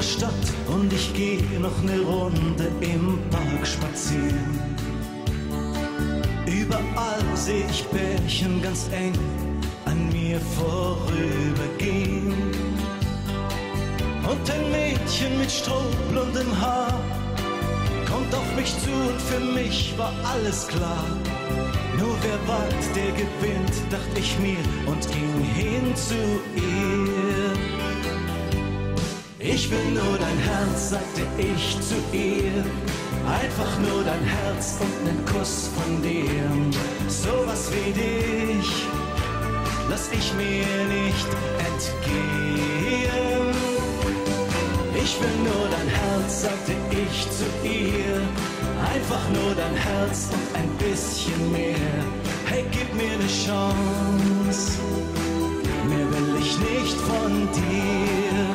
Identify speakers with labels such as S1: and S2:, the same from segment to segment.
S1: Stadt und ich gehe noch eine Runde im Park spazieren. Überall sehe ich Pärchen ganz eng an mir vorübergehen. Und ein Mädchen mit strohblondem Haar kommt auf mich zu und für mich war alles klar. Nur wer wagt, der gewinnt, dachte ich mir und ging hin zu ihr. Ich will nur dein Herz, sagte ich zu ihr. Einfach nur dein Herz und nen Kuss von dir. Sowas wie dich lass ich mir nicht entgehen. Ich will nur dein Herz, sagte ich zu ihr. Einfach nur dein Herz und ein bisschen mehr. Hey, gib mir ne Chance, mehr will ich nicht von dir.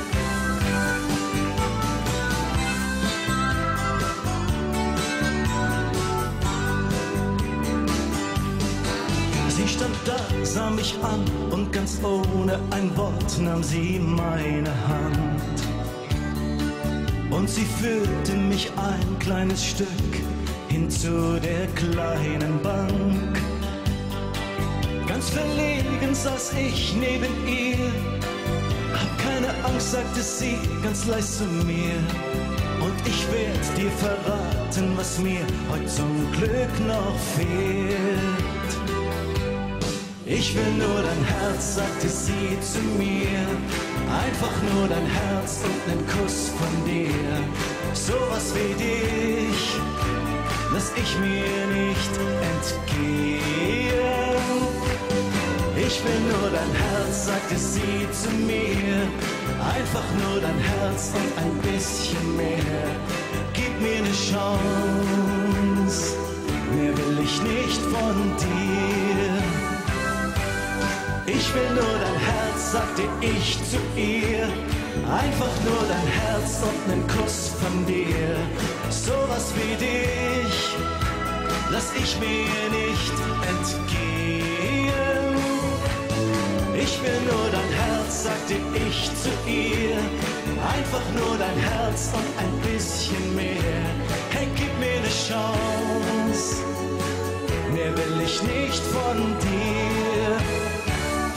S1: Sie stand da, sah mich an und ganz ohne ein Wort nahm sie meine Hand. Und sie führte mich ein kleines Stück hin zu der kleinen Bank. Ganz verlegen saß ich neben ihr. Hab keine Angst, sagte sie ganz leis zu mir. Und ich werd dir verraten, was mir heute zum Glück noch fehlt. Ich will nur dein Herz, sagte sie zu mir. Einfach nur dein Herz und nen Kuss von dir. Sowas wie dich lass ich mir nicht entgehen. Ich will nur dein Herz, sagte sie zu mir. Einfach nur dein Herz und ein bisschen mehr. Gib mir ne Chance, mehr will ich nicht von dir. Ich will nur dein Herz, sagte ich zu ihr. Einfach nur dein Herz und nen Kuss von dir. Sowas wie dich lass ich mir nicht entgehen. Ich will nur dein Herz, sagte ich zu ihr. Einfach nur dein Herz und ein bisschen mehr. Hey, gib mir ne Chance, mehr will ich nicht von dir.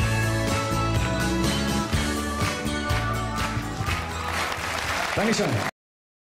S2: Dankeschön.